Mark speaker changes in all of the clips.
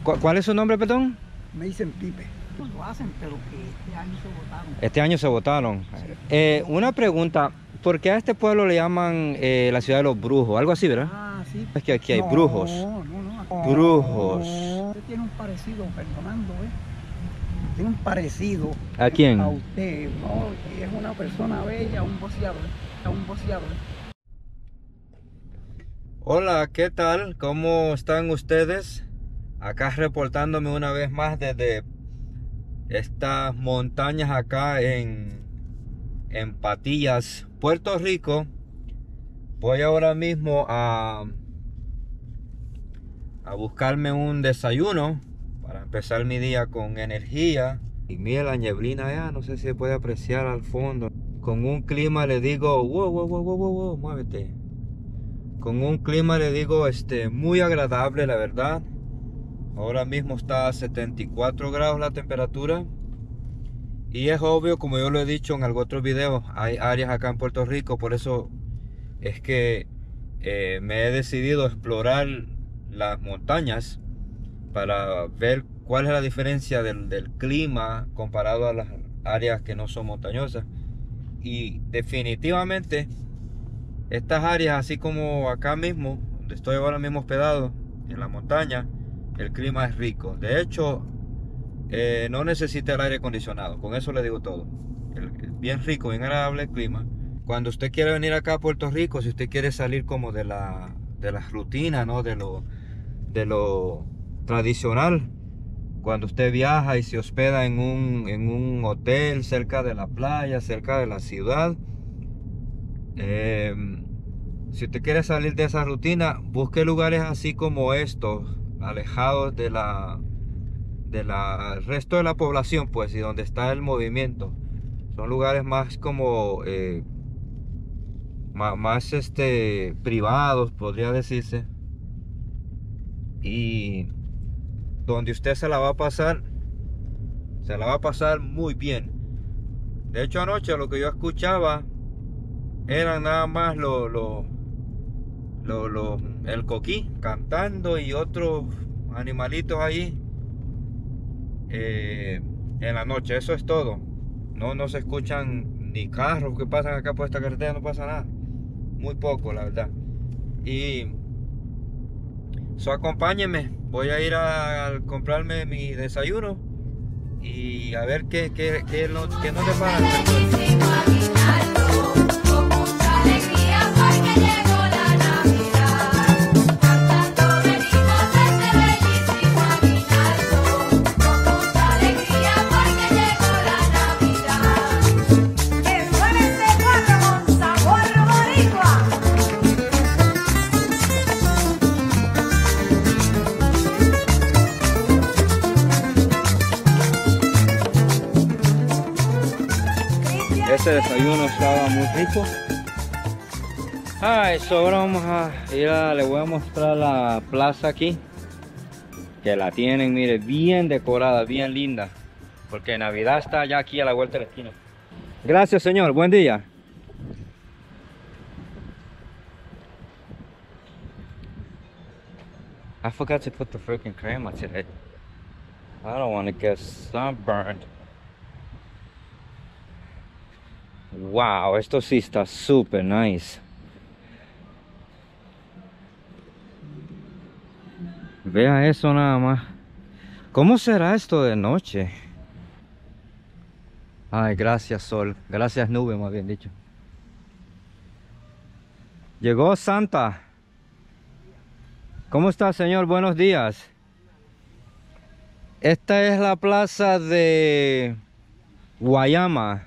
Speaker 1: ¿Cuál es su nombre, perdón?
Speaker 2: Me dicen Pipe. Pues lo hacen, pero que este año se votaron.
Speaker 1: Este año se votaron.
Speaker 2: Sí.
Speaker 1: Una pregunta, ¿por qué a este pueblo le llaman la ciudad de los brujos? Algo así, ¿verdad?
Speaker 2: Ah, sí.
Speaker 1: Es que aquí hay brujos.
Speaker 2: No.
Speaker 1: Brujos.
Speaker 2: Usted tiene un parecido, Fernando, ¿eh? Tiene un parecido.
Speaker 1: ¿A quién?
Speaker 2: A usted, ¿no? Que es una persona bella, un boceador. Un boceador.
Speaker 1: Hola, ¿qué tal? ¿Cómo están ustedes? Acá reportándome una vez más desde estas montañas acá en Patillas, Puerto Rico. Voy ahora mismo a buscarme un desayuno para empezar mi día con energía. Y mira la neblina ya, no sé si se puede apreciar al fondo. Con un clima le digo, wow, muévete. Con un clima le digo, muy agradable, la verdad. Ahora mismo está a 74 grados la temperatura. Y es obvio, como yo lo he dicho en algún otro video, hay áreas acá en Puerto Rico, por eso es que me he decidido explorar las montañas para ver cuál es la diferencia del clima comparado a las áreas que no son montañosas. Y definitivamente estas áreas, así como acá mismo, donde estoy ahora mismo hospedado, en la montaña, el clima es rico. De hecho, no necesita el aire acondicionado, con eso le digo todo. Bien rico, bien agradable el clima. Cuando usted quiere venir acá a Puerto Rico, si usted quiere salir como de la rutina, ¿no? de lo tradicional, cuando usted viaja y se hospeda en un hotel cerca de la playa, cerca de la ciudad, si usted quiere salir de esa rutina, busque lugares así como estos, alejados de resto de la población, pues, y donde está el movimiento. Son lugares más como más privados, podría decirse, y donde usted se la va a pasar muy bien. De hecho, anoche lo que yo escuchaba eran nada más el coquí cantando y otros animalitos ahí en la noche. Eso es todo. No se escuchan ni carros que pasan acá por esta carretera, no pasa nada. Muy poco, la verdad. Y acompáñenme. Voy a ir a comprarme mi desayuno y a ver qué nos depara. Ese desayuno estaba muy rico. Eso ahora vamos a ir le voy a mostrar la plaza aquí, que la tienen, mire, bien decorada, bien linda, porque Navidad está ya aquí a la vuelta de la esquina. Gracias, señor, buen día. I forgot to put the freaking crema today. I don't want to get sunburned. Wow, esto sí está super nice. Vea eso nada más. ¿Cómo será esto de noche? Ay, gracias sol. Gracias nube, más bien dicho. Llegó Santa. ¿Cómo está, señor? Buenos días. Esta es la plaza de Guayama.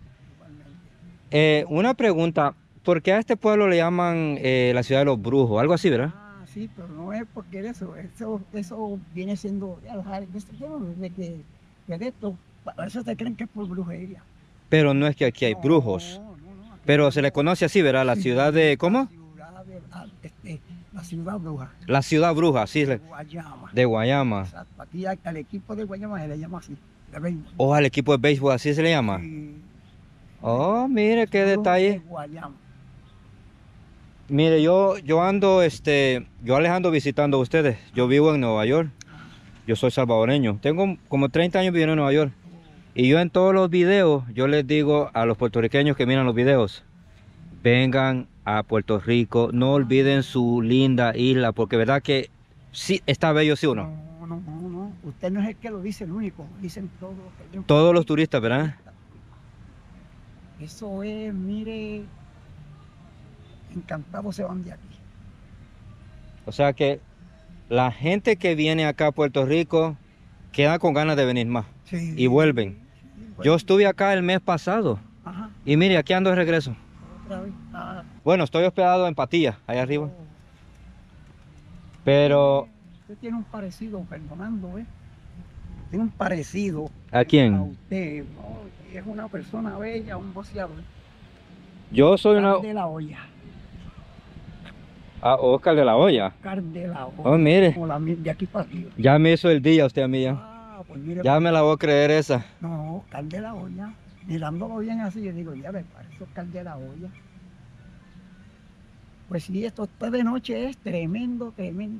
Speaker 1: Una pregunta, ¿por qué a este pueblo le llaman la ciudad de los brujos? Algo así, ¿verdad?
Speaker 2: Ah, sí, pero no es porque eso viene siendo desde que de esto, a eso te creen que es por brujería.
Speaker 1: Pero no es que aquí hay brujos.
Speaker 2: No,
Speaker 1: Pero se le conoce así, ¿verdad? La ciudad de... ¿Cómo?
Speaker 2: La ciudad bruja.
Speaker 1: La ciudad bruja, sí.
Speaker 2: De Guayama.
Speaker 1: De Guayama.
Speaker 2: Exacto. Aquí al equipo de Guayama se le llama así. De béisbol.
Speaker 1: O al equipo de béisbol, así se le llama.
Speaker 2: Sí.
Speaker 1: Oh, mire qué
Speaker 2: De
Speaker 1: detalle.
Speaker 2: Guayama.
Speaker 1: Mire, yo ando, yo les ando visitando a ustedes. Yo vivo en Nueva York. Yo soy salvadoreño. Tengo como 30 años viviendo en Nueva York. Y yo en todos los videos, yo les digo a los puertorriqueños que miran los videos, vengan a Puerto Rico, no olviden su linda isla, porque verdad que sí, está bello, sí o no.
Speaker 2: No. Usted no es el que lo dice, el único. Dicen
Speaker 1: Todos los turistas, ¿verdad?
Speaker 2: Eso es, mire, encantados se van de aquí.
Speaker 1: O sea que la gente que viene acá a Puerto Rico queda con ganas de venir más.
Speaker 2: Sí,
Speaker 1: Y vuelven.
Speaker 2: sí,
Speaker 1: Yo estuve acá el mes pasado.
Speaker 2: Ajá,
Speaker 1: Y mire, aquí ando de regreso.
Speaker 2: otra vez.
Speaker 1: Bueno, estoy hospedado en Patilla, allá arriba. Pero...
Speaker 2: Usted tiene un parecido, Fernando, ¿eh? Tiene un parecido
Speaker 1: ¿A
Speaker 2: a
Speaker 1: quién?
Speaker 2: usted, ¿no? Es una persona bella, un boxeador.
Speaker 1: Yo soy una...
Speaker 2: Oscar de la Hoya.
Speaker 1: Ah, Oscar de la Hoya.
Speaker 2: Oscar de la Hoya.
Speaker 1: Oh, mire.
Speaker 2: Como de aquí para arriba.
Speaker 1: Ya me hizo el día usted a mí ya.
Speaker 2: Pues mire.
Speaker 1: Ya me la voy a creer esa.
Speaker 2: No, Oscar de la Hoya. Mirándolo bien así, yo digo, ya me parece Oscar de la Hoya. Pues sí, esto de noche es tremendo.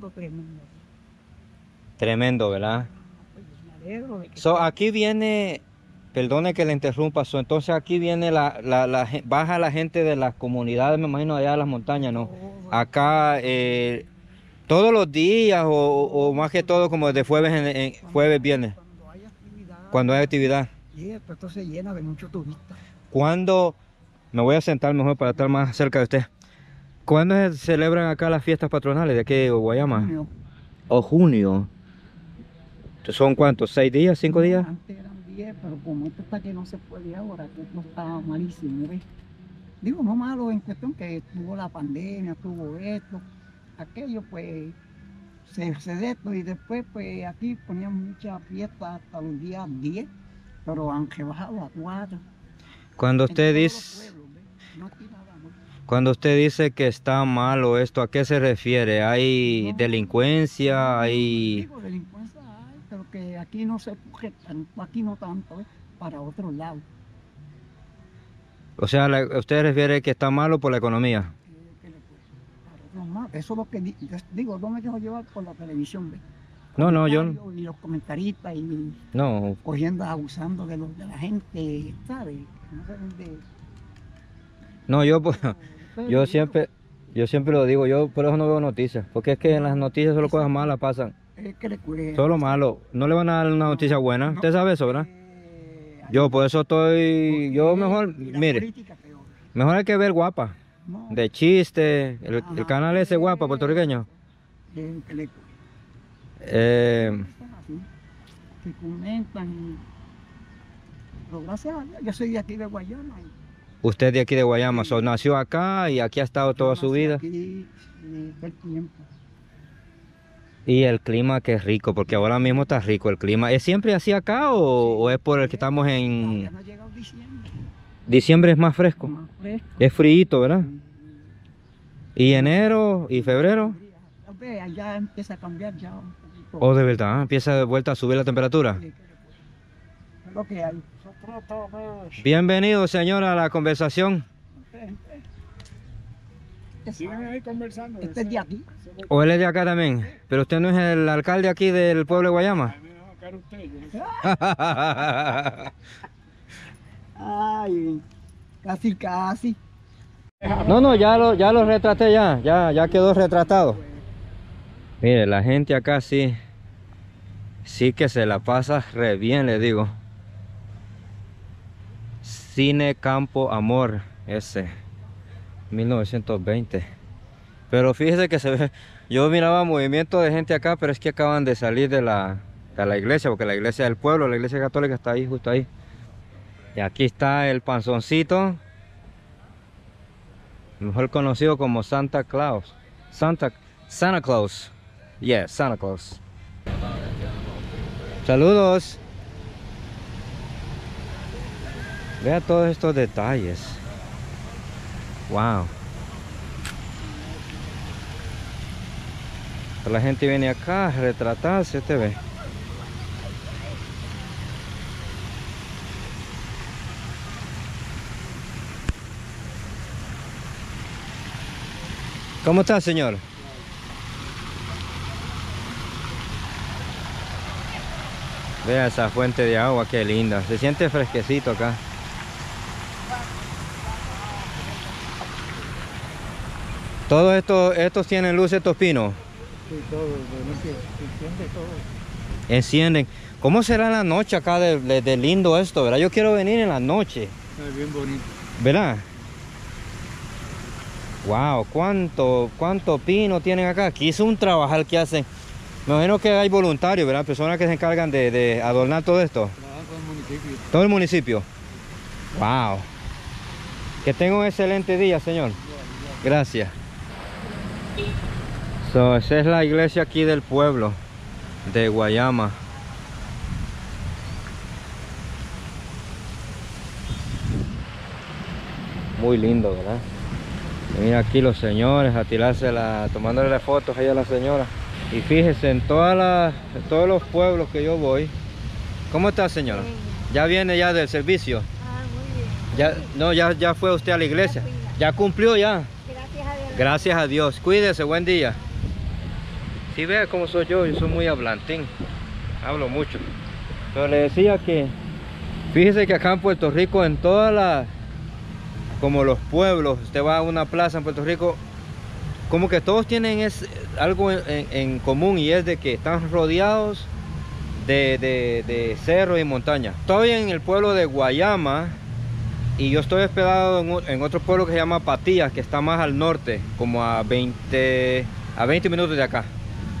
Speaker 1: Tremendo, ¿verdad?
Speaker 2: Pues me alegro de que...
Speaker 1: Aquí viene, perdone que le interrumpa, entonces aquí viene baja la gente de las comunidades, me imagino, allá de las montañas, ¿no? Acá todos los días o más que todo como de jueves, viernes,
Speaker 2: Cuando hay actividad.
Speaker 1: cuando hay actividad.
Speaker 2: Sí, esto se llena de muchos turistas.
Speaker 1: ¿Cuándo? Me voy a sentar mejor para estar más cerca de usted. ¿Cuándo se celebran acá las fiestas patronales de aquí de Guayama?
Speaker 2: Junio.
Speaker 1: ¿O junio? ¿Son cuántos? ¿6 días? ¿5 días?
Speaker 2: Antes eran 10, pero como esto está que no se puede ahora, que esto está malísimo, ¿ves? Digo, no malo en cuestión que tuvo la pandemia, tuvo esto, aquello, pues, se de esto, y después, pues, aquí ponían muchas fiestas hasta los días 10, pero han rebajado a 4.
Speaker 1: Cuando
Speaker 2: En
Speaker 1: usted
Speaker 2: todos los
Speaker 1: dice...
Speaker 2: pueblos, ¿ves? No aquí nada más.
Speaker 1: Cuando usted dice que está malo esto, ¿a qué se refiere? ¿Hay
Speaker 2: No,
Speaker 1: delincuencia? ¿Hay...?
Speaker 2: Digo, delincuencia hay, pero que aquí no se puje tanto, aquí no tanto, ¿ves? Para otros lados.
Speaker 1: O sea, usted refiere que está malo por la economía.
Speaker 2: Eso es lo que digo, no me dejo llevar por la televisión, ¿ves?
Speaker 1: No, yo...
Speaker 2: Y los comentaristas y
Speaker 1: No,
Speaker 2: cogiendo, abusando de la gente, ¿sabes? No saben
Speaker 1: no,
Speaker 2: Pero
Speaker 1: yo siempre lo digo, yo por eso no veo noticias. Porque es que en las noticias solo cosas malas pasan.
Speaker 2: es que le cuide.
Speaker 1: Solo malo. No le van a dar una noticia buena.
Speaker 2: No.
Speaker 1: Usted sabe eso, ¿verdad? Yo por eso estoy... Yo mejor,
Speaker 2: Y la
Speaker 1: mire,
Speaker 2: política peor.
Speaker 1: mejor hay que ver Guapa.
Speaker 2: No,
Speaker 1: De chiste, el
Speaker 2: ajá,
Speaker 1: canal ese Guapa puertorriqueño.
Speaker 2: que le cuide.
Speaker 1: Eh,
Speaker 2: Así, que comentan y... Pero gracias a Dios, yo soy de aquí de Guayama.
Speaker 1: Usted de aquí de Guayama,
Speaker 2: Sí.
Speaker 1: nació acá y aquí ha estado toda su
Speaker 2: Nací
Speaker 1: vida.
Speaker 2: aquí del tiempo.
Speaker 1: Y el clima que es rico, porque ahora mismo está rico el clima. ¿Es siempre así acá o es por el que estamos
Speaker 2: Ya
Speaker 1: en...
Speaker 2: no ha llegado diciembre.
Speaker 1: Diciembre es más fresco?
Speaker 2: Más fresco.
Speaker 1: Es frío, ¿verdad? ¿Y enero y febrero?
Speaker 2: Ve, allá empieza a cambiar ya un poquito.
Speaker 1: Oh, de verdad, empieza de vuelta a subir la temperatura.
Speaker 2: Es lo que hay.
Speaker 1: Bienvenido, señora, a la conversación.
Speaker 3: Sigan ahí conversando.
Speaker 2: Este es de aquí.
Speaker 1: ¿O él es de acá también? Pero usted no es el alcalde aquí del pueblo de Guayama.
Speaker 3: Ay, me dejó caer usted, yo no sé.
Speaker 2: Ay, casi.
Speaker 1: No, ya lo retraté ya quedó retratado. Mire, la gente acá sí que se la pasa re bien, le digo. Cine Campo Amor, ese, 1920. Pero fíjese que se ve, yo miraba movimiento de gente acá, pero es que acaban de salir de la iglesia, porque la iglesia del pueblo, la iglesia católica está ahí, justo ahí. Y aquí está el panzoncito, mejor conocido como Santa Claus. Santa Claus. Yes, Santa Claus. Saludos. Vea todos estos detalles. Wow. La gente viene acá a retratarse, te ve. ¿Cómo está, señor? Vea esa fuente de agua, qué linda. Se siente fresquecito acá. Todos estos tienen luz, estos pinos.
Speaker 3: Sí, todo, se enciende todo.
Speaker 1: Encienden. ¿Cómo será la noche acá de lindo esto, verdad? Yo quiero venir en la noche.
Speaker 3: Es bien bonito.
Speaker 1: ¿Verdad? Wow, cuánto pino tienen acá. Aquí es un trabajar que hacen. Me imagino que hay voluntarios, ¿verdad? Personas que se encargan de adornar todo esto.
Speaker 3: Trabajan con el municipio.
Speaker 1: Todo el municipio. Wow. Que tenga un excelente día, señor. Gracias. Esa es la iglesia aquí del pueblo de Guayama. Muy lindo, ¿verdad? Mira aquí los señores a tirarse tomándole las fotos ahí a la señora. Y fíjese, en todos los pueblos que yo voy. ¿Cómo está, señora?
Speaker 4: Bien.
Speaker 1: ¿Ya viene ya del servicio?
Speaker 4: Ah, muy bien.
Speaker 1: Ya fue usted a la iglesia. Ya cumplió ya.
Speaker 4: Gracias a Dios.
Speaker 1: Gracias a Dios. Cuídese, buen día. Si ve cómo soy yo soy muy hablantín. Hablo mucho. Pero le decía que, fíjese que acá en Puerto Rico, en todas como los pueblos, usted va a una plaza en Puerto Rico, como que todos tienen algo en común, y es de que están rodeados de cerros y montañas. Estoy en el pueblo de Guayama y yo estoy hospedado en otro pueblo que se llama Patillas, que está más al norte, como a 20 minutos de acá.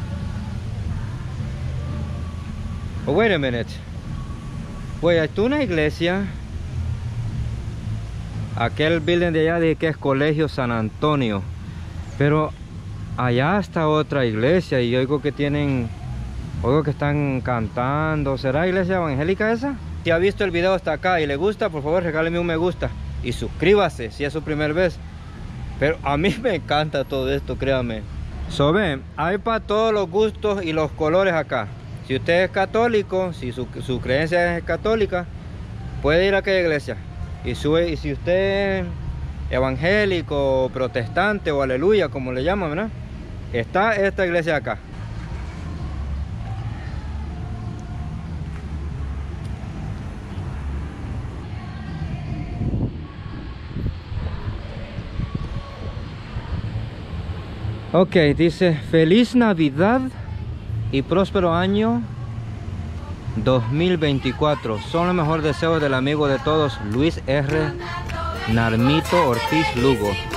Speaker 1: Oh, wait a minute. Pues hay una iglesia. Aquel building de allá dije que es Colegio San Antonio. Pero allá está otra iglesia y oigo que están cantando. ¿Será iglesia evangélica esa? Si ha visto el video hasta acá y le gusta, por favor regáleme un me gusta. Y suscríbase si es su primera vez. Pero a mí me encanta todo esto, créanme. Ven, hay para todos los gustos y los colores acá. Si usted es católico, si su creencia es católica, puede ir a aquella iglesia. Y si usted es evangélico, protestante o aleluya, como le llaman, ¿verdad? Está esta iglesia acá. Ok, dice feliz Navidad y próspero año 2024. Son los mejores deseos del amigo de todos, Luis R. Narmito Ortiz Lugo.